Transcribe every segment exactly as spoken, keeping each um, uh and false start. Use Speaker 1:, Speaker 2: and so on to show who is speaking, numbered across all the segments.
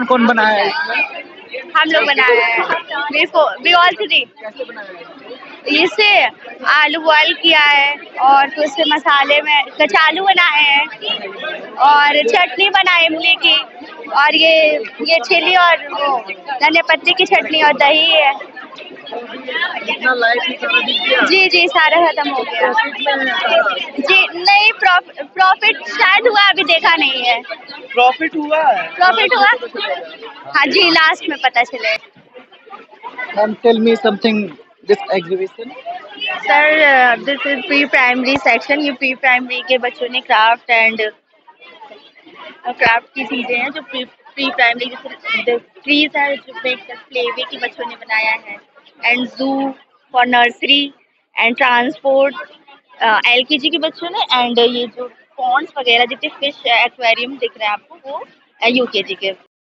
Speaker 1: कौन बनाया है इसमें?
Speaker 2: हम लोग बनाए हैं। We we all three.
Speaker 1: कैसे बनाया है?
Speaker 2: इसे आलू बॉयल किया है और फिर उससे मसाले में कचालू बनाए हैं और चटनी बनाई इमली की और ये ये चिली और वो धनिया पत्ती की चटनी और दही है।
Speaker 1: इतना लाइट ही सारा दिख गया?
Speaker 2: जी जी सारा खत्म हो गया। जी नहीं, प्रॉफिट शायद हुआ, अभी देखा नहीं है।
Speaker 1: प्रॉफिट हुआ है?
Speaker 2: प्रॉफिट हुआ? हाँ जी, लास्ट में पता चले।
Speaker 1: Ma'am, tell me something. This exhibition.
Speaker 2: सर, this is pre primary section. ये प्री प्राइमरी के बच्चों ने क्राफ्ट एंड क्राफ्ट की चीजें हैं जो प्री प्री प्राइमरी ट्रीज है जो प्लेवे के बच्चों ने बनाया है and zoo for nursery and transport LKG के बच्चों ने एंड ये जो पॉन्ड्स वगैरह जितने फिश एक्वेरियम दिख रहे हैं आपको वो यूकेजी के।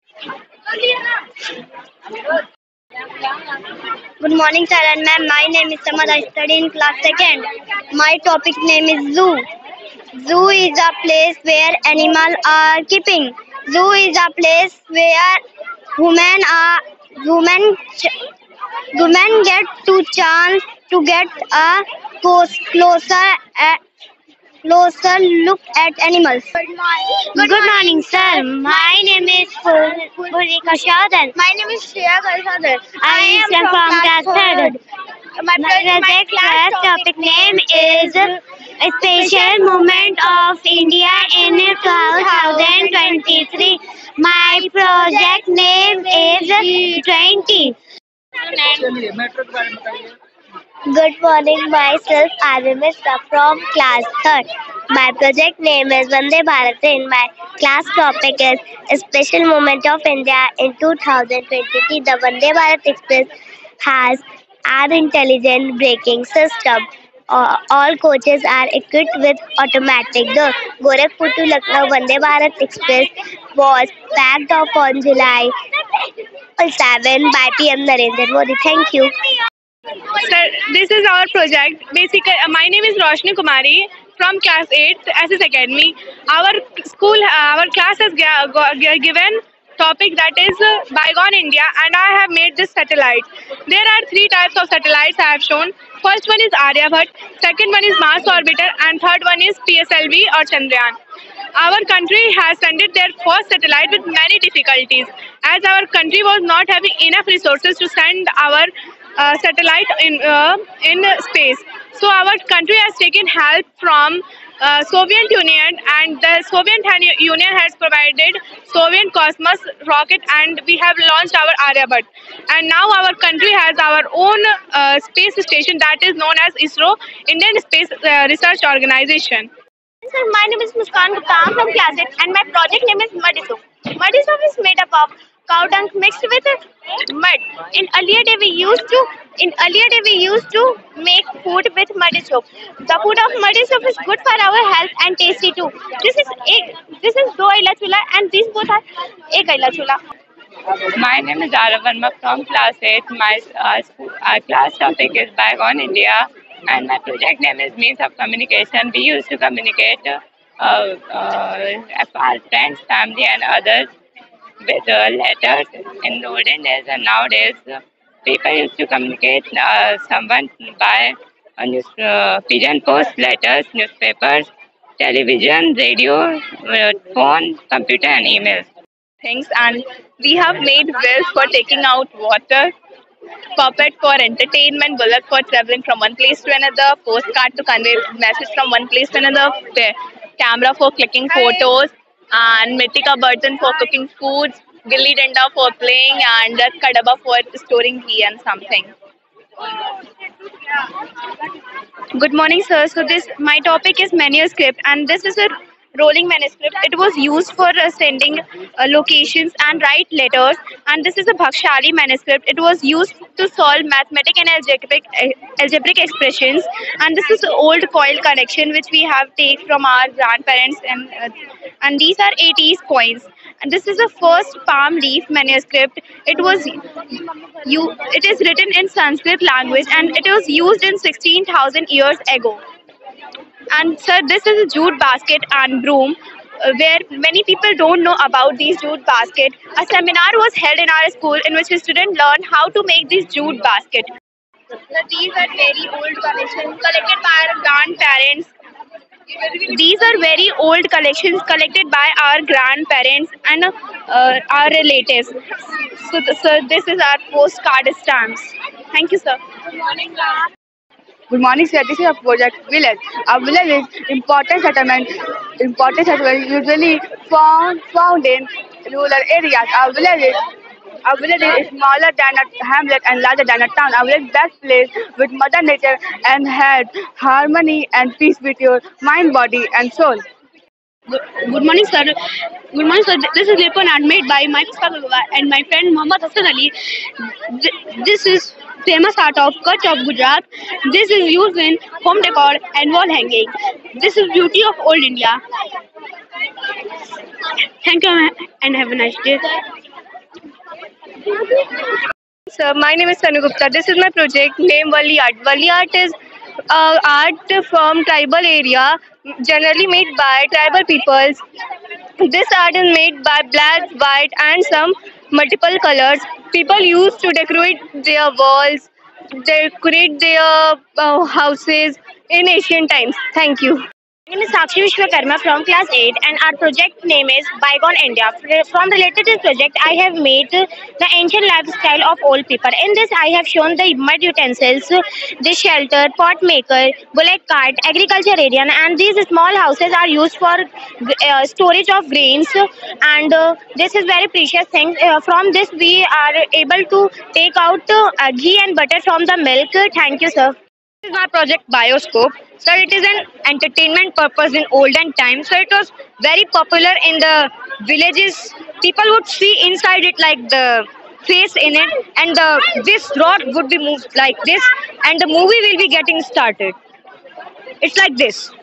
Speaker 2: Good morning, sir and ma'am. My name is Samad. I study in class second. My topic name is zoo. Zoo is a place where animals are keeping. Zoo is a place where women are women women get to chance to get a closer at closer look at animals. Good morning. Good, Good morning, sir. My name is Purika Shadan. My name is Shreya Kalsadar. I, I am from, from class third. My, my project class topic name is a special moment of India in twenty twenty-three. My project name is twenty. Good morning, myself Arvind Mishra from class third. My project name is Vande Bharat Train. My class topic is a special moment of India in twenty twenty-three. The Vande Bharat Express has an intelligent braking system. Uh, all coaches are equipped with automatic. The Gorakhpur to Lucknow Vande Bharat Express was packed off on July seventh by P M Narendra Modi. Thank you. Sir, this is our project. Basically, uh, my name is Roshni Kumari from class eighth S S Academy. Our school, uh, our class has given topic that is uh, Bygone India, and I have made this satellite. There are three types of satellites I have shown. First one is Aryabhat, second one is Mars Orbiter, and third one is P S L V or Chandrayaan. Our country has sent their first satellite with many difficulties, as our country was not having enough resources to send our uh, satellite in uh, in space. So our country has taken help from uh, Soviet Union, and the Soviet Union has provided Soviet Cosmos rocket, and we have launched our Aryabhat. And now our country has our own uh, space station that is known as ISRO, Indian Space uh, Research Organization. Sir, my name is Muskan Gupta. I'm from class eight, and my project name is Muddy Soup. Muddy Soup is made up of cow dung mixed with mud. In earlier day we used to in earlier day we used to make food with muddy soup. The food of muddy soup is good for our health and tasty too. This is egg. This is do ila chula, and these both are egg ila chula.
Speaker 3: My name is Arav Verma from class eight. My uh, school, our class topic is Bygone India, and my project name is Means of Communication. We used to communicate uh, uh, our friends, family, and others with uh, letters in the olden days, and nowadays uh, people used to communicate uh, someone by uh, news, uh, pigeon post, letters, newspapers, television, radio, uh, phone, computer, and emails.
Speaker 2: Things, and we have made wheels for taking out water, puppet for entertainment, bullock for traveling from one place to another, postcard to convey message from one place to another, camera for clicking photos, and mitti ka bartan for cooking foods, gilli danda for playing, and kadaba for storing tea and something. Good morning, sir. So this my topic is manuscript, and this is a rolling manuscript. It was used for uh, sending uh, locations and write letters, and this is a Bhakshali manuscript. It was used to solve mathematical and algebraic, uh, algebraic expressions, and this is old coil connection which we have taken from our grandparents, and uh, and these are eighties coins, and this is the first palm leaf manuscript. It was you it is written in Sanskrit language, and it was used in sixteen thousand years ago. And sir, this is a jute basket and broom.
Speaker 4: uh, where many people don't know about these jute basket. A seminar was held in our school in which students learned how to make these jute basket. These are very old collections collected by our grandparents. These are very old collections collected by our grandparents and uh, our relatives. So, th- so this is our postcard stamps. Thank you, sir. Good morning, sir. This is a project village. A village is important settlement. Important settlement usually found found in rural areas. A village is a village is smaller than a hamlet and larger than a town. A village best placed with Mother Nature and had harmony and peace with your mind, body, and soul. Good morning, sir. Good morning, sir. This is Lipon art made by my Gupta and my friend Muhammad Hassan Ali. Th- This is famous art of Kutch of Gujarat. This is used in home decor and wall hanging. This is beauty of old India. Thank you and have a nice day. Sir, my name is Sanu Gupta. This is my project named Wali Art. Wali Art is uh, art from tribal area, generally made by tribal peoples. This art is made by black, white, and some multiple colors. People used to decorate their walls, decorate their uh, houses in ancient times. Thank you. My name is Sakshi Vishwakarma from class eight and our project name is Bygone India. Fr- From related to this project, I have made the ancient lifestyle of old people. In this, I have shown the mud utensils, the shelter, pot maker, bullock cart, agriculture area, and these small houses are used for uh, storage of grains. And uh, this is very precious thing. Uh, from this, we are able to take out uh, ghee and butter from the milk. Thank you, sir. This is my project Bioscope. So it is an entertainment purpose in olden times. So it was very popular in the villages. People would see inside it like the face in it, and the this rod would be moved like this, and the movie will be getting started. It's like this.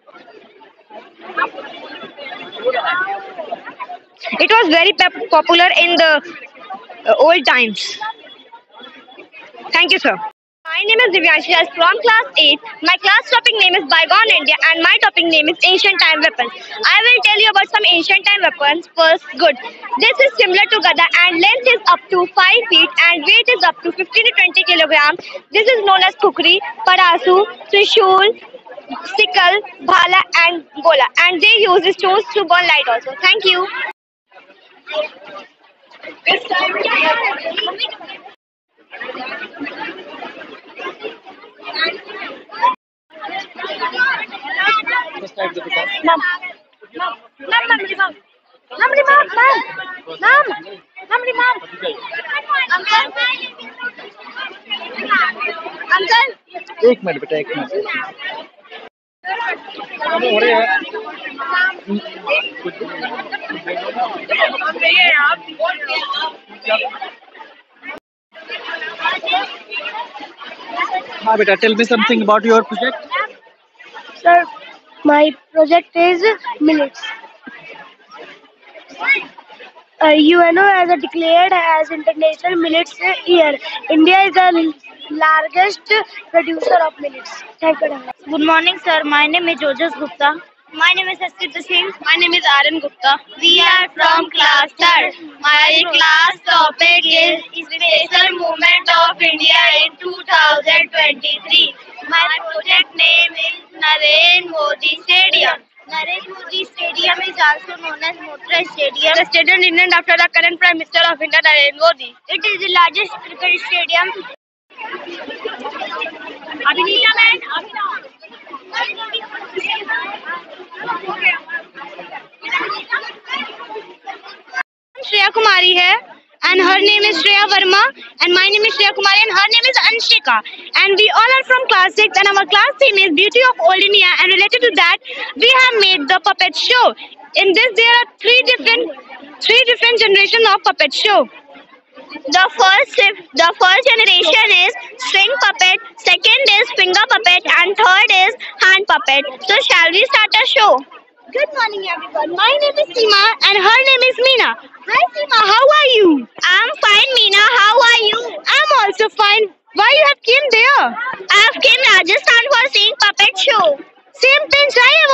Speaker 4: It was very pep- popular in the uh, old times. Thank you, sir. My name is Divyanshi. I am from class eight. My class topic name is Bygone India and my topic name is Ancient Time Weapons. I will tell you about some ancient time weapons. First, good. This is similar to Gada and length is up to five feet and weight is up to fifteen to twenty kilograms. This is known as Kukri, Parasu, Trishul, Sickle, Bhala and Gola. And they use stones to burn light also. Thank you.
Speaker 1: Just like the guitar.
Speaker 4: Mom. Mom. Mom, mom, mom. Mom, mom, mom. Mom. Mom, mom. Uncle. Uncle.
Speaker 1: एक minute बेटा, एक minute. अरे हो रहे हैं. हाँ बेटा, tell me something about your project.
Speaker 2: Sir, my project is millets. Uh, U N O has declared as International Millets Year. India is the largest producer of millets. Thank you. Good morning, sir. My name is Jojas Gupta. My name is Asita Singh. My name is Aryan Gupta. We are from class third. My class topic is Special Movement of India in two thousand twenty-three. My project name is Narendra Modi Stadium. Narendra Modi Stadium is also known as Motra Stadium. The stadium is named after the current Prime Minister of India, Narendra Modi. It is the largest cricket stadium. Abhinita man, Shreya Kumari hai, and her name is Shreya Verma, and my name is Shreya Kumari, and her name is Anshika. And we all are from class six, and our class theme is Beauty of Old India, and related to that, we have made the puppet show. In this, there are three different, three different generations of puppet show. The first, the first generation is string puppet, second is finger puppet, and third is hand puppet. So, shall we start a show? Good morning, everyone. My name is Seema, and her name is Meena. Hi, Seema. How are you? I'm fine, Meena. How are you? I'm also fine. Why you have came there? I have came Rajasthan for seeing puppet show. Same pinch I have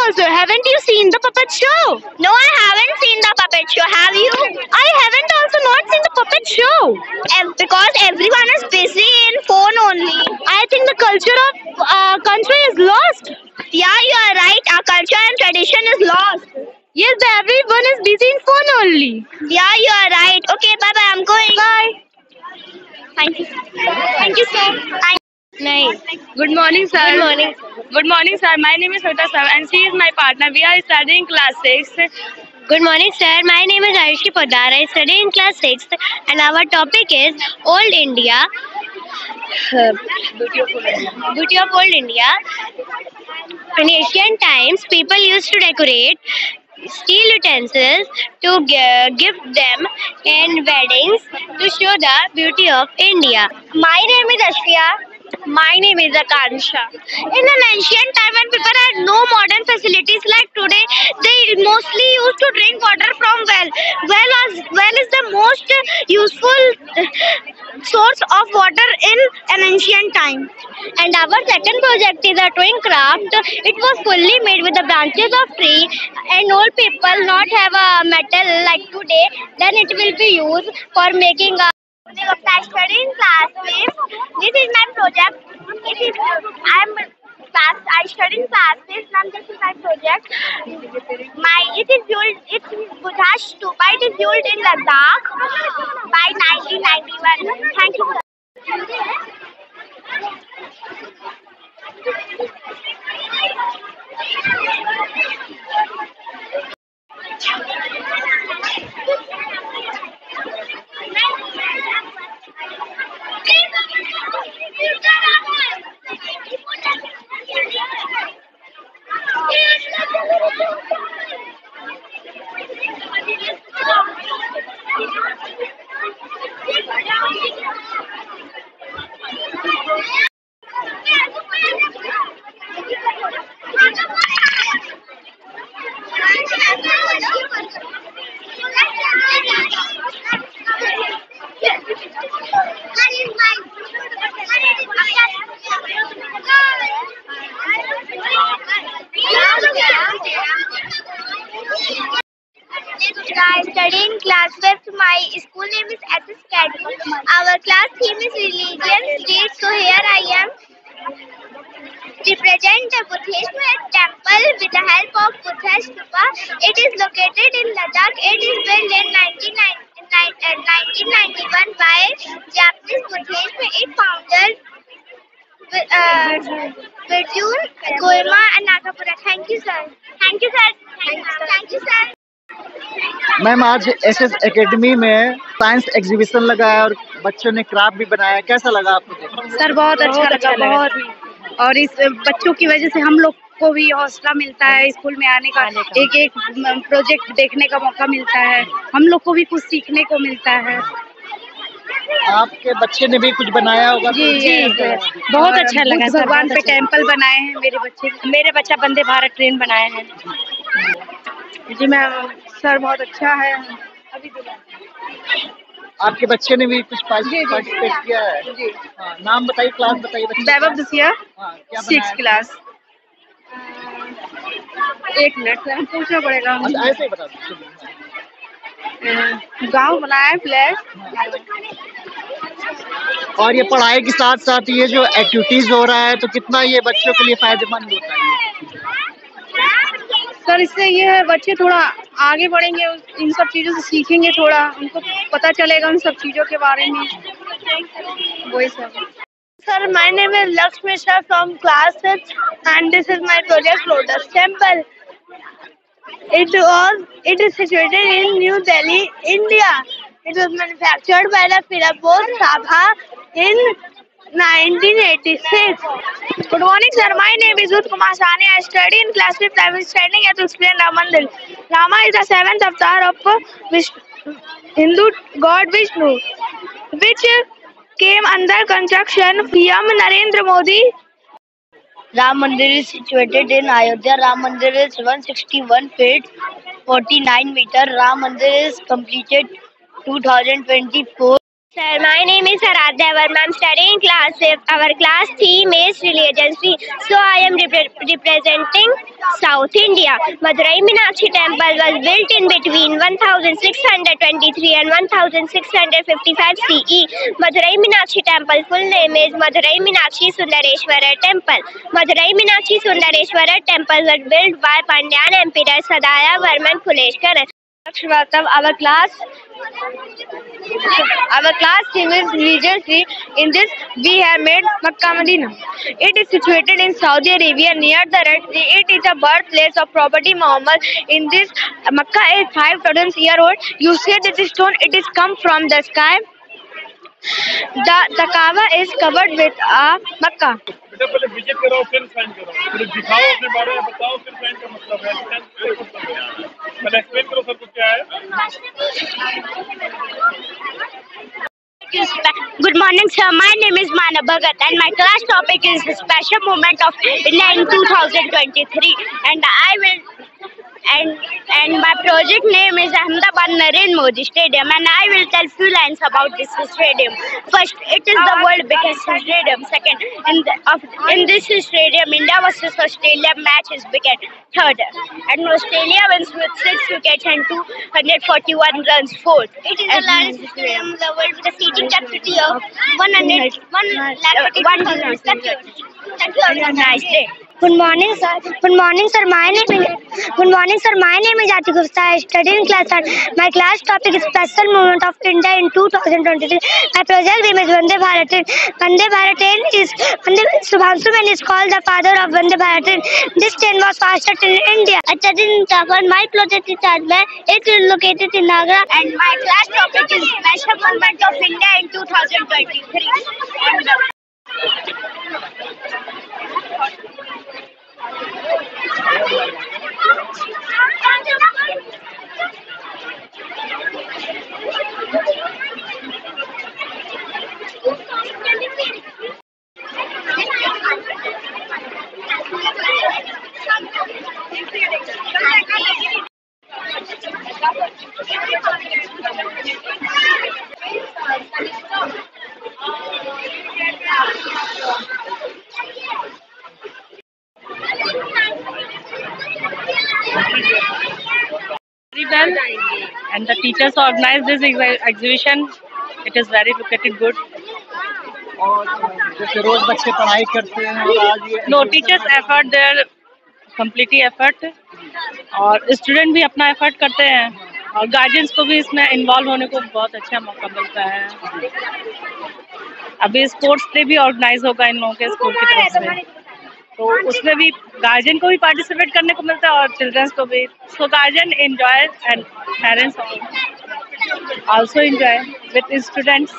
Speaker 4: also. Haven't you seen the puppet show?
Speaker 2: No, I haven't seen the puppet show. Have you?
Speaker 4: I haven't also not seen the puppet show.
Speaker 2: Ev- because everyone is busy in phone only.
Speaker 4: I think the culture of uh, country is lost.
Speaker 2: Yeah, you are right. Our culture and tradition is lost.
Speaker 4: Yes, everyone is busy in phone only.
Speaker 2: Yeah, you are right. Okay, bye bye. I'm going.
Speaker 4: Bye.
Speaker 2: Thank you. Thank you, sir. Thank
Speaker 4: Nice. Good morning, sir.
Speaker 2: Good morning.
Speaker 4: Good morning, sir. My name is Sweta sir, and she is my partner. We are studying class six.
Speaker 2: Good morning, sir. My name is Ayushi Poddar. I study in class sixth, and our topic is Old India. Uh, Beauty of Old India. In ancient times, people used to decorate steel utensils to gi- give them in weddings to show the beauty of India. My name is Ashriya. My name is Akansha. In an ancient time when people had no modern facilities like today, they mostly used to drink water from well. Well, was, well is the most useful source of water in an ancient time. And our second project is a twin craft. It was fully made with the branches of tree, and old people not have a metal like today. Then it will be used for making a. I study in class fifth. This is my project. It is I'm class. I study in class fifth. And this is my project. My it is built. It is Buddha Stupa. It is built in Ladakh by nineteen ninety-one. Thank you. I study in class fifth. My school name is S S Academy. Our class theme is religion street. So here I am represent the Buddhist temple with the help of Buddha Stupa. It is located in Ladakh. It is built in nineteen ninety-one by Japanese Buddhists. It founded uh, Virjun, Goema and Nagapura. Thank you, sir. Thank you, sir. Thank you, sir.
Speaker 1: Ma'am आज S S academy में science exhibition लगा है और बच्चों ने craft भी बनाया है, कैसा लगा आपको देखकर?
Speaker 5: सर बहुत अच्छा लगा, बहुत। और इस बच्चों की वजह से हम लोग को भी हौसला मिलता है स्कूल में आने का, एक एक प्रोजेक्ट देखने का मौका मिलता है, हम लोग को भी कुछ सीखने को मिलता है।
Speaker 1: आपके बच्चे ने भी कुछ बनाया होगा?
Speaker 5: जी जी बहुत अच्छा लगा। भगवान पे टेम्पल बनाए हैं मेरे बच्चे, मेरे बच्चा वंदे भारत ट्रेन बनाए हैं। जी मैम, सर बहुत अच्छा है। अभी
Speaker 1: आपके बच्चे ने भी कुछ पार्टिसिपेट किया है? जी हाँ, नाम बताइए, क्लास बताइए बच्चे।
Speaker 5: वैभव दुसिया,
Speaker 1: हाँ, क्या
Speaker 5: सिक्स क्लास। एक मिनट सर पूछना पड़ेगा।
Speaker 1: ऐसे ही बता दो।
Speaker 5: गाँव बनाया है फ्लैट।
Speaker 1: और ये पढ़ाई के साथ साथ ये जो एक्टिविटीज हो रहा है तो कितना ये बच्चों के लिए फायदेमंद होता है?
Speaker 5: सर इससे ये है बच्चे थोड़ा आगे बढ़ेंगे, इन सब चीज़ों से सीखेंगे, थोड़ा उनको पता चलेगा उन सब चीज़ों के बारे में, वही सब।
Speaker 2: Sir, my name is Lakshmi Shah from class six, and this is my project Lotus Temple. It was it is situated in New Delhi, India. It was manufactured by the Firapur Sabha in nineteen eighty-six. Good morning, sir. My name is Ud Kumar Sani. I study in class fifth. I am studying here to explain Ramandir. Rama is the seventh avatar of Vishnu, Hindu god Vishnu, which came under construction. P M Narendra Modi.
Speaker 6: Ram Mandir is situated in Ayodhya. Ram Mandir is one hundred sixty-one feet, forty-nine meter. Ram Mandir is completed two thousand twenty-four.
Speaker 2: Sir, my name is Aradhya Verma. I am studying class fifth. Our class theme is religion. So I am repre- representing South India. Madurai Meenakshi Temple was built in between one thousand six hundred twenty-three and one thousand six hundred fifty-five C E. Madurai Meenakshi Temple full name is Madurai Meenakshi Sundareshwara Temple. Madurai Meenakshi Sundareshwara Temple was built by Pandyan Emperor Sadaya Varman Puleshkar.
Speaker 6: Our class, our class theme is Regency. In this, we have made Makkah Medina. It is situated in Saudi Arabia near the Red Sea. It is the birthplace of Prophet Muhammad. In this, Makkah is five thousand year old. You see this stone, it is come from the sky. The the Kaaba is covered with a Makkah.
Speaker 7: बेटा पहले visit कराओ फिर sign कराओ, फिर दिखाओ अपने बारे में बताओ, फिर साइन का मतलब है पहले एक्सप्लेन करो सर को क्या है।
Speaker 2: Good morning, sir. My name is Mana Bhagat, and my class topic is the special moment of India in two thousand twenty-three. And I will, and and my project name is Ahmedabad Narendra Modi Stadium, and I will tell few lines about this stadium. First, it is the world biggest stadium. Second, in the, of, in this stadium, India versus Australia match is began. Third, and Australia wins with six wickets and two hundred forty-one runs. Fourth, it is the largest stadium in the world with a seating capacity of one hundred one lakh forty-one thousand. Thank you. Thank you. Have a nice day.
Speaker 8: Good morning, sir. Good morning, sir. My name is Good morning, sir. My name is Ati Gupta. I study in class third. My class topic is special moment of India in two thousand twenty-three. My project name is Vande Bharat Train. Vande Bharat Train is Vande Subhanshu Man is called the father of Vande Bharat Train. This train was fastest in India. I studied in Uttarakhand. My project is Tajmahal. It is located in Agra.
Speaker 2: And my class topic is special moment of India in two thousand twenty-three.
Speaker 3: Very well, and the teachers organized this ex- exhibition. It is very located good.
Speaker 1: और जैसे रोज बच्चे पढ़ाई करते हैं और आज ये
Speaker 3: No, teachers effort their completely effort, और स्टूडेंट भी अपना एफर्ट करते हैं, और गार्जियंस को भी इसमें इन्वॉल्व होने को बहुत अच्छा मौका मिलता है। अभी स्पोर्ट्स डे भी ऑर्गेनाइज होगा इन लोगों के स्कूल की तरफ से, तो उसमें भी गार्जियन को भी पार्टिसिपेट करने को मिलता है और चिल्ड्रंस को भी। So guardian enjoy and parents also enjoy with students.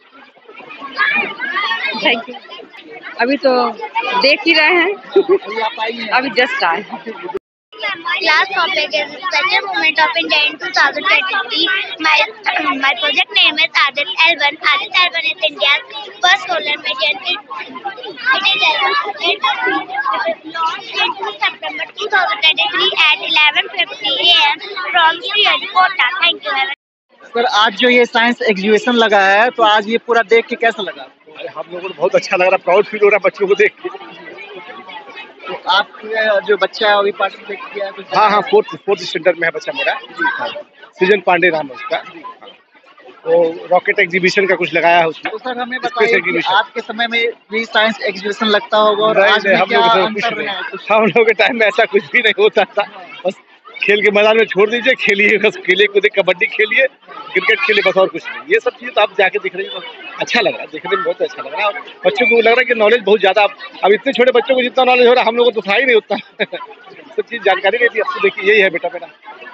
Speaker 3: Thank you.
Speaker 9: अभी तो देख ही रहे हैं, अभी जस्ट आए।
Speaker 2: Class topic is special moment of India in two thousand twenty-three. My my project name is Adit L one. Adit L one is India's first solar mission. It, it is it launched in September two thousand twenty-three at eleven fifty a m from Sriharikota. Thank you.
Speaker 1: Sir, आज जो ये science exhibition लगा है, तो आज ये पूरा देख के कैसा लगा?
Speaker 7: हम लोगों को बहुत अच्छा लग रहा है, प्राउड फील हो रहा है बच्चों को देख के।
Speaker 1: तो आप जो बच्चा है अभी पार्टिसिपेट किया है?
Speaker 7: हाँ हाँ, फोर्थ फोर्थ स्टैंडर्ड में है बच्चा मेरा, सृजन पांडे नाम है उसका। तो रॉकेट एग्जीबिशन का कुछ लगाया है उसमें।
Speaker 1: तो सर हमें बताइए कि आज के समय में भी साइंस एग्जीबिशन लगता होगा, और आज में
Speaker 7: हम
Speaker 1: क्या
Speaker 7: लोग
Speaker 1: अंतर है?
Speaker 7: हम लोग के टाइम में ऐसा कुछ भी नहीं होता था। बस खेल के मैदान में छोड़ दीजिए, खेलिए, बस खेलिए कूदे, कबड्डी खेलिए, क्रिकेट खेलिए, बस और कुछ नहीं। ये सब चीज़ तो आप जाके दिख रही है, अच्छा लग रहा है, देखने में बहुत अच्छा लग रहा है। बच्चों को लग रहा है कि नॉलेज बहुत ज़्यादा, अब इतने छोटे बच्चों को जितना नॉलेज हो रहा है हम लोगों को तो था ही नहीं होता। सब चीज़ जानकारी रहती है। अब तो देखिए यही है बेटा मेरा,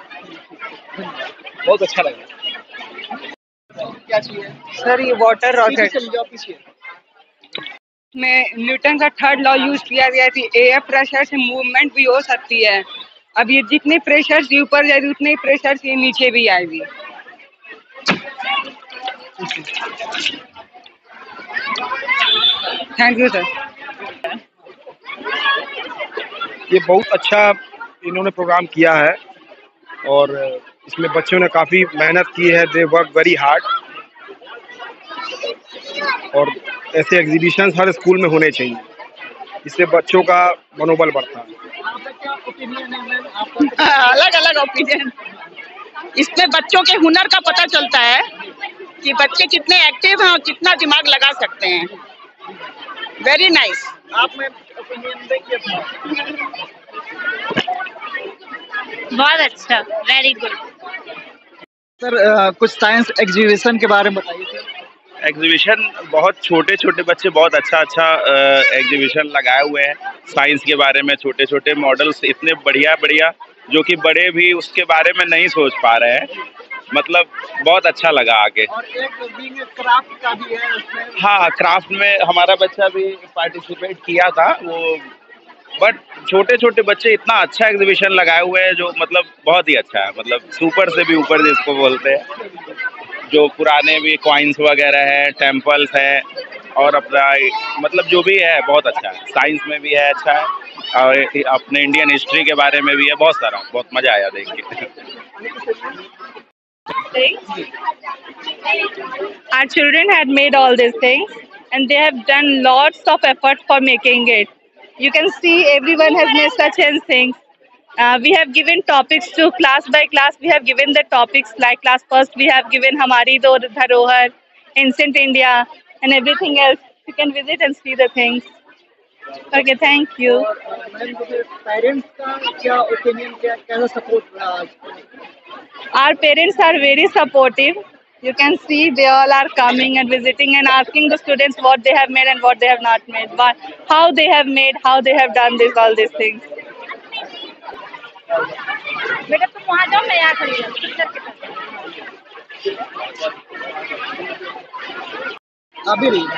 Speaker 7: बहुत अच्छा लग रहा है।
Speaker 1: क्या चाहिए
Speaker 9: सर ये वाटर रॉकेट
Speaker 1: पीछे
Speaker 9: में न्यूटन का थर्ड लॉ यूज किया गया थी। एयर प्रेशर से मूवमेंट भी हो सकती है। अब ये जितने प्रेशर से ऊपर जाएगी उतने ही प्रेशर से नीचे भी आएगी। Thank you sir.
Speaker 7: ये बहुत अच्छा इन्होंने प्रोग्राम किया है, और इसमें बच्चों ने काफ़ी मेहनत की है। दे वर्क वेरी हार्ड, और ऐसे एग्जीबिशंस हर स्कूल में होने चाहिए। इससे बच्चों का मनोबल बढ़ता है।
Speaker 10: अलग अलग ओपिनियन। इसमें बच्चों के हुनर का पता चलता है कि बच्चे कितने एक्टिव हैं और कितना दिमाग लगा सकते हैं। Very nice.
Speaker 1: आप में ओपिनियन देखिए अपना।
Speaker 11: बहुत अच्छा, वेरी गुड।
Speaker 1: सर अ, कुछ साइंस एग्जीबिशन के बारे में बताइए सर।
Speaker 12: एग्जीबिशन बहुत छोटे छोटे बच्चे बहुत अच्छा अच्छा एग्जीबिशन लगाए हुए हैं साइंस के बारे में। छोटे छोटे मॉडल्स इतने बढ़िया बढ़िया जो कि बड़े भी उसके बारे में नहीं सोच पा रहे हैं। मतलब बहुत अच्छा लगा आगे।
Speaker 1: और एक विंग क्राफ्ट का भी है उसमें।
Speaker 12: हाँ, क्राफ्ट में हमारा बच्चा भी पार्टिसिपेट किया था वो। बट छोटे छोटे बच्चे इतना अच्छा एग्जीबिशन लगाए हुए हैं जो मतलब बहुत ही अच्छा है। मतलब सुपर से भी ऊपर जिसको बोलते हैं। जो पुराने भी कॉइन्स वगैरह हैं, टेम्पल्स हैं और अपना मतलब जो भी है बहुत अच्छा है। साइंस में भी है अच्छा है और अपने इंडियन हिस्ट्री के बारे में भी है। बहुत सारा, बहुत मजा आया देख के।
Speaker 3: Our children had made all these things and they have done lots of effort for making it. You can see everyone has made such and things. Uh, we have given topics to class by class. We have given the topics like class first. We have given Hamari Dharohar, Ancient India, and everything else. You can visit and see the things. Okay, thank you.
Speaker 1: Parents का क्या opinion, क्या कैसा support रहा?
Speaker 3: Our parents are very supportive. You can see they all are coming and visiting and asking the students what they have made and what they have not made, but how they have made, how they have done this, all these things.
Speaker 11: बेटा तुम वहाँ जाओ, मैं यहाँ खड़ी हूँ।
Speaker 1: अभी भी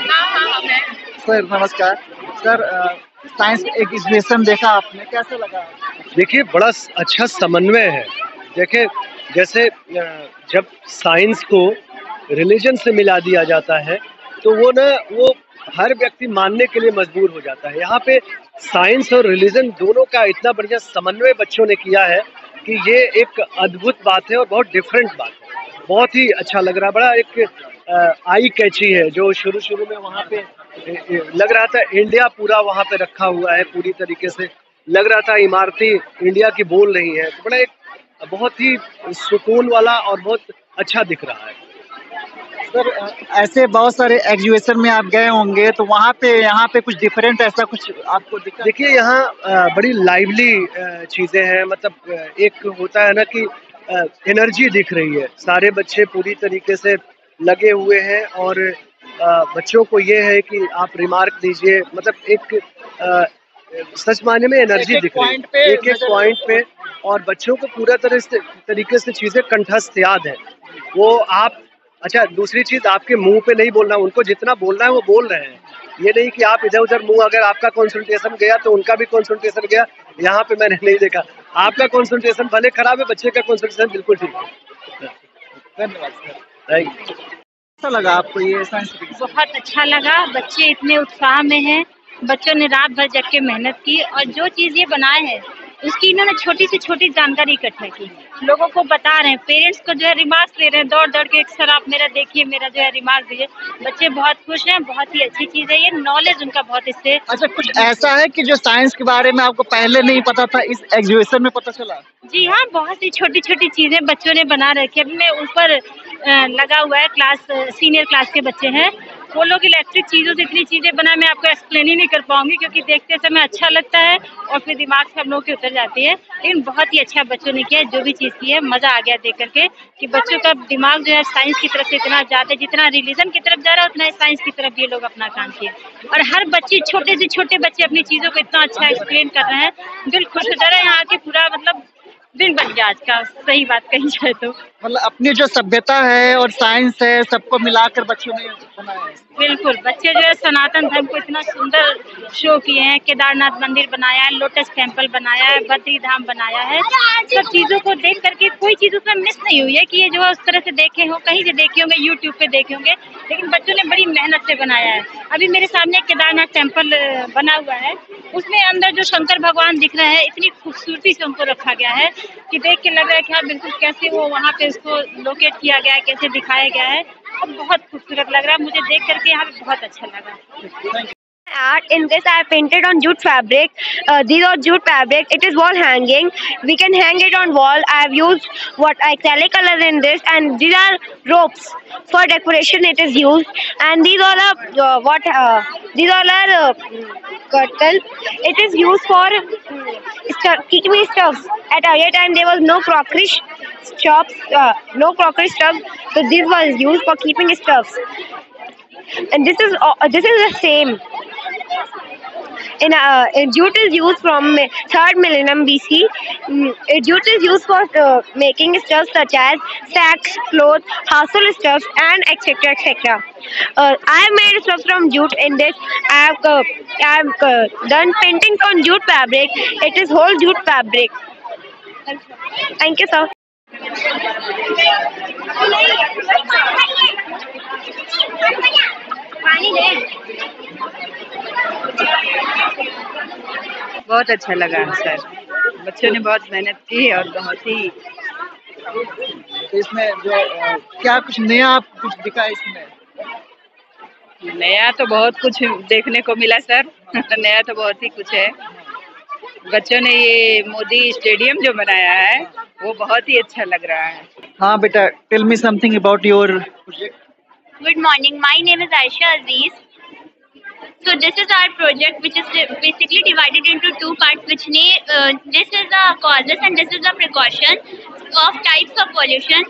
Speaker 1: सर नमस्कार सर, साइंस एग्जीबिशन देखा आपने, कैसा लगा?
Speaker 13: देखिए बड़ा अच्छा समन्वय है। देखिए जैसे जब साइंस को रिलीजन से मिला दिया जाता है तो वो ना वो हर व्यक्ति मानने के लिए मजबूर हो जाता है। यहाँ पे साइंस और रिलीजन दोनों का इतना बढ़िया समन्वय बच्चों ने किया है कि ये एक अद्भुत बात है और बहुत डिफरेंट बात है। बहुत ही अच्छा लग रहा है। बड़ा एक आई कैची है जो शुरू शुरू में वहाँ पे लग रहा था इंडिया पूरा वहाँ पे रखा हुआ है, पूरी तरीके से लग रहा था इमारतें इंडिया की बोल रही हैं। तो बड़ा एक बहुत ही सुकून वाला और बहुत अच्छा दिख रहा है।
Speaker 1: सर ऐसे बहुत सारे एग्जीबिशन में आप गए होंगे तो वहाँ पे यहाँ पे कुछ डिफरेंट ऐसा कुछ आपको दिखा?
Speaker 13: देखिए यहाँ बड़ी लाइवली चीज़ें हैं। मतलब एक होता है ना कि एनर्जी दिख रही है। सारे बच्चे पूरी तरीके से लगे हुए हैं और बच्चों को ये है कि आप रिमार्क दीजिए। मतलब एक सच मायने में एनर्जी दिख रही है एक एक पॉइंट पे और बच्चों को पूरा तरह से तरीके से चीज़ें कंठस्थ याद है। वो आप अच्छा दूसरी चीज़ आपके मुंह पे नहीं बोलना, उनको जितना बोलना है वो बोल रहे हैं। ये नहीं कि आप इधर उधर मुंह, अगर आपका कंसंट्रेशन गया तो उनका भी कंसंट्रेशन गया। यहाँ पे मैंने नहीं देखा। आपका कंसंट्रेशन भले खराब है, बच्चे का कंसंट्रेशन बिल्कुल ठीक है।
Speaker 1: धन्यवाद सर।
Speaker 13: Thank you.
Speaker 1: कैसा लगा आपको ये साइंस?
Speaker 11: बहुत अच्छा लगा। बच्चे इतने उत्साह में हैं। बच्चों ने रात भर जग के मेहनत की और जो चीज़ ये बनाए हैं उसकी इन्होंने छोटी से छोटी जानकारी इकट्ठा की, लोगों को बता रहे हैं। पेरेंट्स को जो है रिमार्क्स ले रहे हैं दौड़ दौड़ के, सर आप मेरा देखिए, मेरा जो है रिमार्क दीजिए। बच्चे बहुत खुश हैं। बहुत ही अच्छी चीज़ है ये, नॉलेज उनका बहुत इससे।
Speaker 1: अच्छा कुछ ऐसा है कि जो साइंस के बारे में आपको पहले नहीं पता था, इस एग्जीबिशन में पता चला?
Speaker 11: जी हाँ, बहुत सी छोटी छोटी चीज़ें बच्चों ने बना रखी है। अभी मैं ऊपर लगा हुआ है, क्लास सीनियर क्लास के बच्चे हैं, वो लोग इलेक्ट्रिक चीज़ों से इतनी चीज़ें बनाए, मैं आपको एक्सप्लेन ही नहीं कर पाऊंगी क्योंकि देखते समय अच्छा लगता है और फिर दिमाग से हम लोग की उतर जाती है। लेकिन बहुत ही अच्छा बच्चों ने किया, जो भी चीज़ की है मज़ा आ गया देख करके कि बच्चों का दिमाग जो है साइंस की तरफ से इतना ज़्यादा, जितना रिलीजन की तरफ जा रहा है उतना साइंस की तरफ ये लोग अपना काम किए। और हर बच्चे, छोटे से छोटे बच्चे अपनी चीज़ों को इतना अच्छा एक्सप्लेन कर रहे हैं, दिल खुश हो जा रहा है। यहाँ के पूरा मतलब दिन बन गया आज का, सही बात कही जाए तो।
Speaker 1: मतलब अपनी जो सभ्यता है और साइंस है सबको मिलाकर बच्चों ने बनाया है।
Speaker 11: बिल्कुल, बच्चे जो है सनातन धर्म को इतना सुंदर शो किए हैं। केदारनाथ मंदिर बनाया है, लोटस टेम्पल बनाया है, बद्री धाम बनाया है। सब चीज़ों को देख करके कोई चीज़ उसमें मिस नहीं हुई है कि ये जो है उस तरह से देखे हो, कहीं से देखे होंगे, यूट्यूब पे देखे होंगे, लेकिन बच्चों ने बड़ी मेहनत से बनाया है। अभी मेरे सामने केदारनाथ टेम्पल बना हुआ है, उसमें अंदर जो शंकर भगवान दिख रहे हैं, इतनी खूबसूरती से उनको रखा गया है कि देख के लग रहा है कि हाँ बिल्कुल कैसे वो वहाँ पे उसको लोकेट किया गया है, कैसे दिखाया गया है, और बहुत खूबसूरत लग रहा है। मुझे देख करके यहाँ पे बहुत अच्छा लगा।
Speaker 6: Art in this I have painted on jute fabric. Uh, these are jute fabric. It is wall hanging. We can hang it on wall. I have used what acrylic color in this, and these are ropes for decoration. It is used, and these all are uh, what uh, these all are uh, curtain. It is used for stu- keeping stuffs. At earlier time there was no crockery shops, uh, no crockery stuff. So this was used for keeping stuffs. And this is uh, this is the same. In, uh, in jute is used from third millennium B C. Mm, jute is used for uh, making stuff such as sacks, clothes, household stuff, and et cetera et cetera. Uh, I have made stuff from jute in this. I have uh, I have uh, done paintings on jute fabric. It is whole jute fabric. Thank you, sir.
Speaker 14: बहुत अच्छा लगा sir, बच्चों ने बहुत मेहनत की और बहुत ही
Speaker 1: तो इसमें जो अ, क्या कुछ नया आप कुछ दिखा है इसमें?
Speaker 14: नया तो बहुत कुछ देखने को मिला सर। नया तो बहुत ही कुछ है। बच्चों ने ये मोदी स्टेडियम जो बनाया है वो बहुत ही अच्छा लग रहा है।
Speaker 1: हाँ बेटा, tell me something about your project.
Speaker 15: Good morning. My name is Aisha Aziz. So this is our project, which is basically divided into two parts. Which ne- uh, this is the causes and this is the precaution of types of pollution.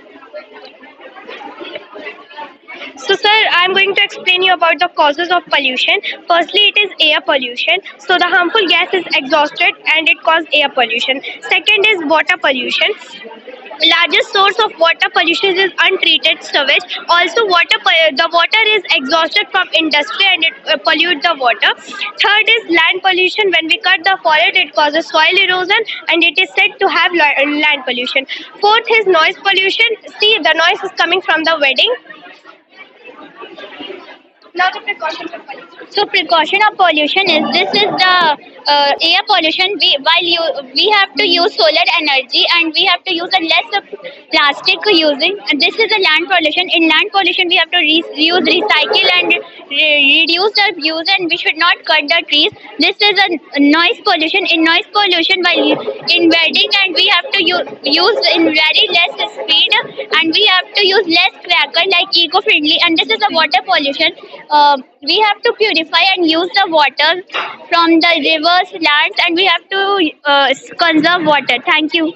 Speaker 6: So, sir, I am going to explain you about the causes of pollution. Firstly, it is air pollution. So, the harmful gas is exhausted and it causes air pollution. Second is water pollution. Largest source of water pollution is untreated sewage. Also, water the water is exhausted from industry and it uh, pollutes the water. Third is land pollution. When we cut the forest, it causes soil erosion and it is said to have land pollution. Fourth is noise pollution. See, the noise is coming from the wedding. Now the precaution of pollution.
Speaker 15: So precaution of pollution is this is the uh, air pollution. We while you we have to use solar energy and we have to use a less of plastic using. And this is the land pollution. In land pollution, we have to re- use recycle and re- reduce the use, and we should not cut the trees. This is a noise pollution. In noise pollution, while in wedding, and we have to use, use in very less speed, and we have to use less cracker like eco-friendly. And this is a water pollution. Uh, we have to purify and use the water from the rivers, lands, and we have to uh, conserve water. Thank you.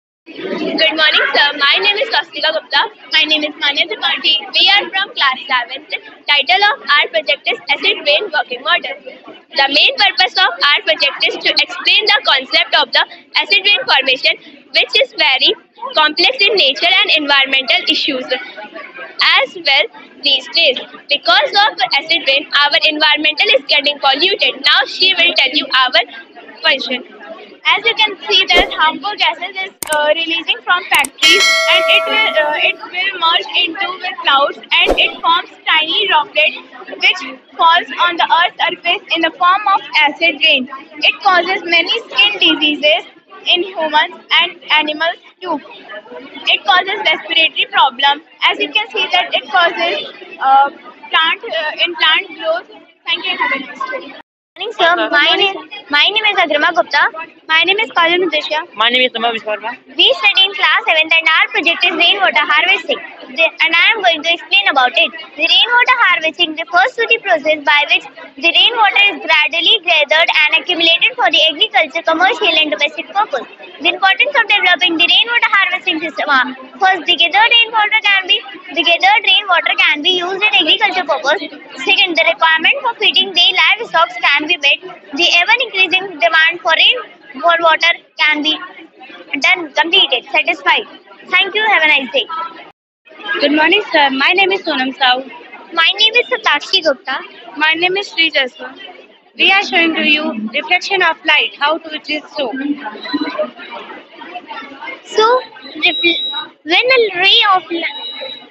Speaker 16: Good morning, sir. My name is Kastika Gupta. My name is Manya Tripathi. We are from class eleventh. Title of our project is Acid Rain Working Model. The main purpose of our project is to explain the concept of the acid rain formation, which is very complex in nature and environmental issues as well these days. Because of acid rain, our environmental is getting polluted. Now she will tell you our function. As you can see, that harmful gases is uh, releasing from factories, and it will uh, it will merge into with clouds, and it forms tiny droplets which falls on the Earth's surface in the form of acid rain. It causes many skin diseases in humans and animals too. It causes respiratory problems. As you can see, that it causes uh, plant uh, in plant growth. Thank you. Have a nice day.
Speaker 15: Morning, sir. My name, my name is Agrima Gupta. My name is Kajal Mudrisha.
Speaker 17: My name is Sama Vishwarma.
Speaker 15: We study in class seventh and our project is rainwater harvesting. The, and I am going to explain about it. The rainwater harvesting refers to the process by which the rainwater is gradually gathered and accumulated for the agriculture, commercial and domestic purpose. The importance of developing the rainwater harvesting system are: first, the gathered rainwater can be the gathered rainwater can be used in agriculture purpose. Second, the requirement for feeding the livestock can be met. The ever increasing demand for rain for water can be done completed, satisfied. Thank you. Have a nice day.
Speaker 16: Good morning, sir. My name is Sonam Sahu.
Speaker 15: My name is Satakshi Gupta.
Speaker 16: My name is Sri Jaswal. We are showing to you reflection of light, how to it is so.
Speaker 15: So, when a ray of light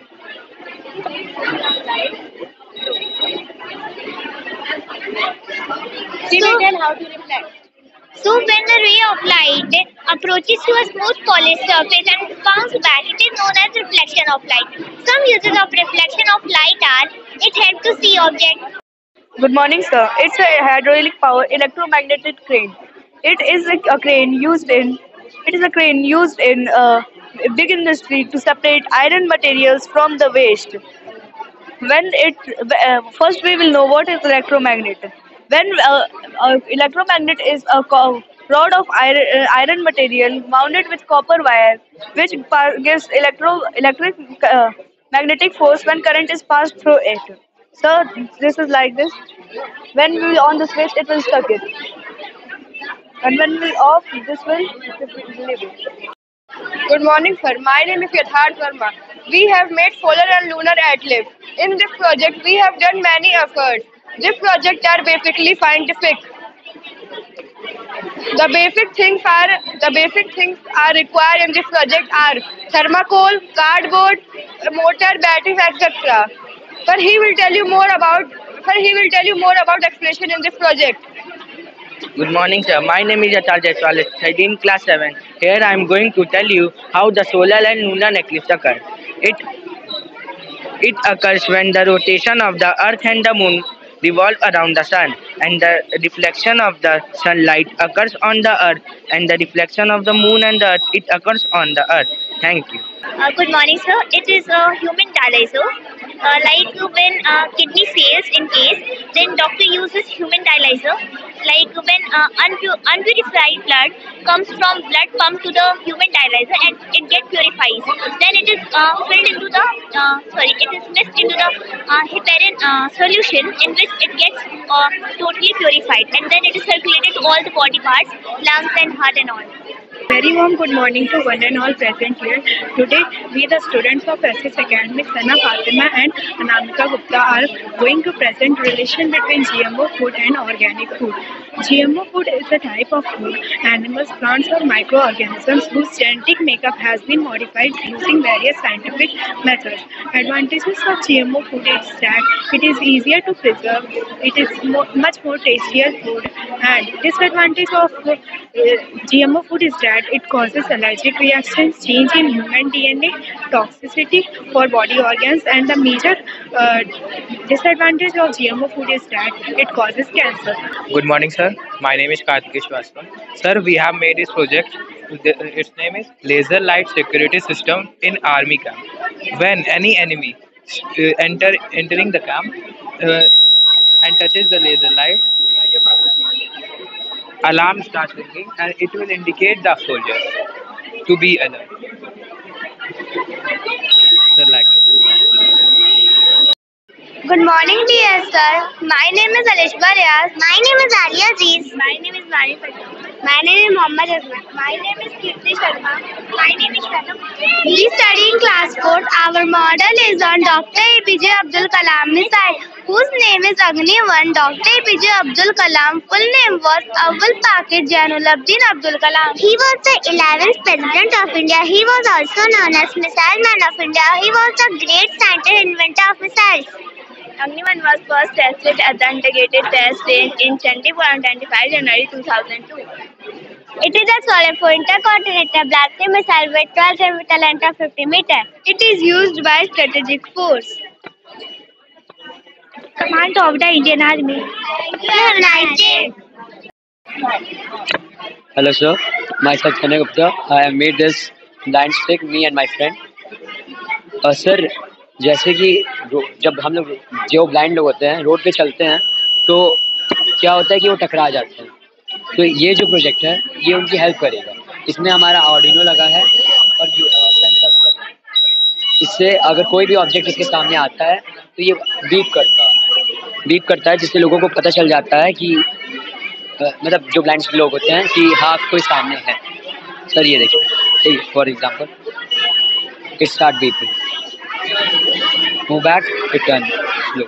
Speaker 16: She will tell how to reflect.
Speaker 15: So when a ray of light approaches to a smooth polished surface and bounces back, it is known as reflection of light. Some uses of reflection of light are: it helps to see objects.
Speaker 6: Good morning, sir. It's a hydraulic power electromagnetic crane. It is a, a crane used in it is a crane used in uh, big industry to separate iron materials from the waste. When it uh, first we will know what is electromagnet. When uh, uh, electromagnet is a co- rod of iron, uh, iron material mounted with copper wire, which pa- gives electro electric uh, magnetic force when current is passed through it. So this is like this. When we will on the switch, it will stuck it, and when we off, this will leave it. Good morning, sir. My name is Yatharth Verma. We have made solar and lunar atlas. In this project, we have done many efforts. This project are basically scientific. The basic things are the basic things are required in this project are thermocol, cardboard, motor, batteries, et cetera. But he will tell you more about. But he will tell you more about explanation in this project.
Speaker 17: Good morning, sir. My name is Atal Jaiswal, studying class seven. Here I am going to tell you how the solar and lunar eclipse occur. It it occurs when the rotation of the Earth and the Moon revolve around the Sun, and the reflection of the sunlight occurs on the Earth, and the reflection of the Moon and the Earth it occurs on the Earth. Thank you.
Speaker 2: Uh, good morning, sir. It is a human dialyzer. Uh, like when uh, kidney fails in case, then doctor uses human dialyzer. Like when uh, unpu- unpurified blood comes from blood pump to the human dialyzer and it gets purified. Then it is uh, filled into the uh, sorry, it is mixed into the uh, heparin uh, solution in which it gets uh, totally purified, and then it is circulated to all the body parts, lungs and heart and all.
Speaker 18: Very warm good morning to one and all present here. Today, we the students of S S Academy, Sana Fatima and Anamika Gupta are going to present relation between G M O food and organic food. G M O food is a type of food, animals, plants or microorganisms whose genetic makeup has been modified using various scientific methods. Advantages of G M O food is that it is easier to preserve, it is more, much more tastier food, and disadvantage of uh, G M O food is that it causes allergic reactions, change in human D N A, toxicity for body organs, and the major uh, disadvantage of G M O food is that it causes cancer.
Speaker 19: Good morning, sir. My name is Kartikesh Vastav. Sir, we have made this project. Its name is Laser Light Security System in Army Camp. When any enemy uh, enter entering the camp uh, and touches the laser light, alarm starts ringing and it will indicate the soldiers to be alert. Sir, like this.
Speaker 2: Good morning, dear sir. My name is Alishba Riaz. My name is Alia Aziz. My name is Mani Patel. My name is Mohammad Azman. My name is Kirti Sharma. My name is Shanam. We study in class four. Our model is on Doctor A P J Abdul Kalam missile, whose name is Agni one. Doctor A P J Abdul Kalam full name was Awal Pakir Jainulabdin Abdul Kalam. He was the eleventh President of India. He was also known as Missile Man of India. He was the great scientist and inventor of missiles. Agni one was first tested at the integrated test range in Chandigarh on twenty-fifth January two thousand two. It is a solid for intercontinental blaster missile with twelve kilometers length of fifty meters. It is used by strategic force. Command of the Indian Army. Have a nice day.
Speaker 20: Hello sir, myself Sanjay Gupta. I have made this blind stick, me and my friend. Uh, sir, जैसे कि जब हम लोग जो blind लोग होते हैं road पे चलते हैं तो क्या होता है कि वो टकरा जाते हैं, तो ये जो प्रोजेक्ट है ये उनकी हेल्प करेगा. इसमें हमारा आर्डिनो लगा है और सेंसर्स लगा है. इससे अगर कोई भी ऑब्जेक्ट इसके सामने आता है तो ये बीप करता है बीप करता है जिससे लोगों को पता चल जाता है कि मतलब जो ब्लाइंड लोग होते हैं कि हाँ कोई सामने है. सर ये देखिए, for example it start beeping. Move back, return, slow.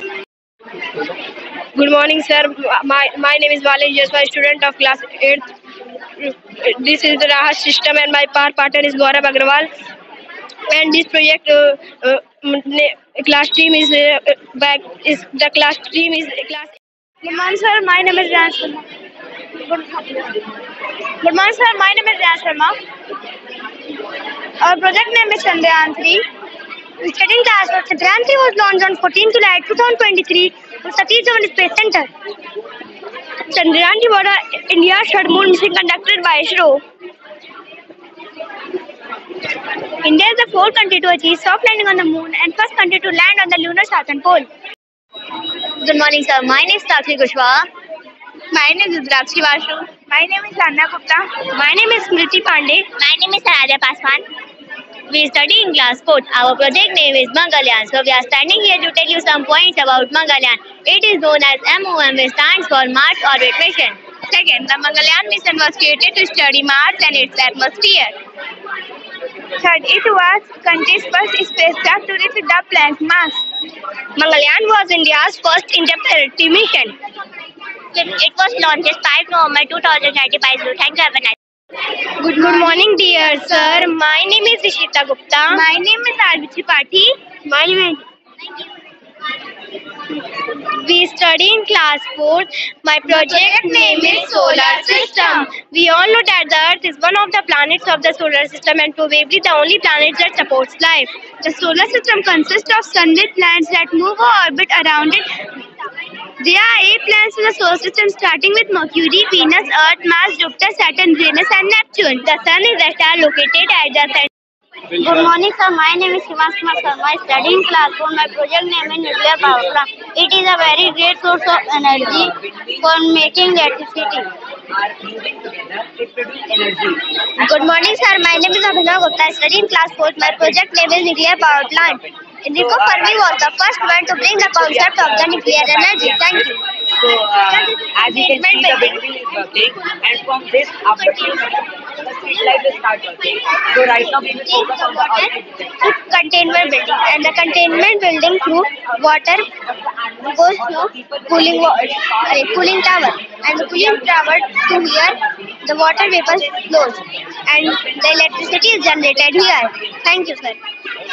Speaker 6: Good morning, sir. My, my name is Valin Jaswal, student of class eighth. This is the Rahat system and my part partner is Gaurav Agrawal. And this project uh, uh, class team is uh, back is the class team is class. Good morning, sir. My name is Ran Sharma. Good, Good morning, sir. My name is Ran Sharma. Our project name is Chandrayaan three. Studying class of Chandrayaan three was launched on fourteenth July two thousand twenty-three
Speaker 8: Satish Dhawan Space Center.
Speaker 6: Chandrayaan two was India's third moon mission conducted by ISRO.
Speaker 8: India is the fourth country to achieve soft landing on the moon and first country to land on the lunar southern pole.
Speaker 2: Good morning, sir. My name is Sakshi Kushwaha.
Speaker 6: My name is Drakshi Vasu.
Speaker 8: My name is Anna Gupta.
Speaker 6: My name is Smriti Pandey.
Speaker 2: My name is Radha Paswan. We study in class fourth. Our project name is Mangalyaan. So we are standing here to tell you some points about Mangalyaan. It is known as M O M, which stands for Mars Orbit Mission.
Speaker 6: Second, the Mangalyaan mission was created to study Mars and its atmosphere.
Speaker 8: Third, it was country's first spacecraft to reach the planet's mass.
Speaker 6: Mangalyaan was India's first interplanetary mission.
Speaker 2: It was launched five November two thousand twenty-five. So thank you. Have a nice.
Speaker 6: Good, Good morning, dear sir. My name is Ishita Gupta.
Speaker 8: My name is Arvichi Pathi.
Speaker 6: My name is. We study in class fourth. My project name is Solar System. We all know that the Earth is one of the planets of the solar system and probably the only planet that supports life.
Speaker 8: The solar system consists of sun with planets that move or orbit around it. There are eight planets in the solar system, starting with Mercury, Venus, Earth, Mars, Jupiter, Saturn, Venus, and Neptune.
Speaker 6: The sun is the star located at the center.
Speaker 2: Good morning, sir. My name is Shivansh Kumar Sharma. I study in class four. My project name is nuclear power plant. It is a very great source of energy for making electricity.
Speaker 6: Good morning, sir. My name is Abhinav Gupta. I study in class four. My project name is nuclear power plant. Enrico Fermi was the first one to bring the concept of the nuclear energy. Thank you.
Speaker 21: So, uh, as you can see, the windmill is working, and from this, after few minutes, the street light will start working. So, right now, we will focus on the
Speaker 6: containment building, and the containment building through water goes through cooling uh, cooling tower, and the cooling tower to here the water vapor flows, and the electricity is generated here. Thank you, sir.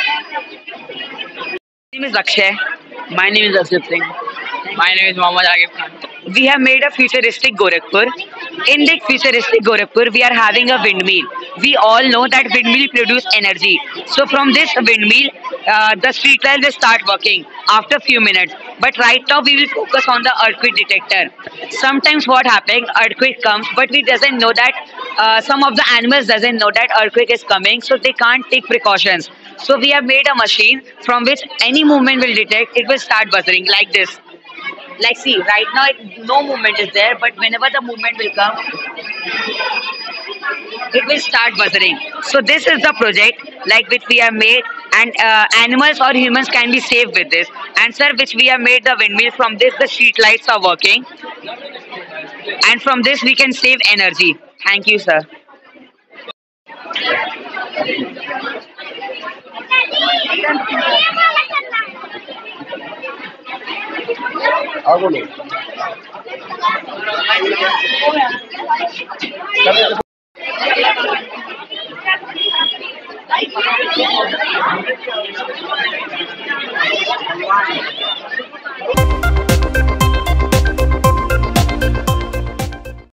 Speaker 21: My name is Akshay. My name is Asif Singh. My name is Mohammad Agif Khan. We have made a futuristic Gorakhpur. In this futuristic Gorakhpur, we are having a windmill. We all know that windmill produce energy. So from this windmill, uh, the street light will start working after a few minutes. But right now, we will focus on the earthquake detector. Sometimes what happens, earthquake comes, but we doesn't know that, uh, some of the animals doesn't know that earthquake is coming, so they can't take precautions. So we have made a machine from which any movement will detect, it will start buzzing like this. Like see, right now it, no movement is there, but whenever the movement will come, it will start buzzing. So this is the project like which we have made, and uh, animals or humans can be saved with this. And sir, which we have made the windmill, from this the street lights are working, and from this we can save energy. Thank you, sir.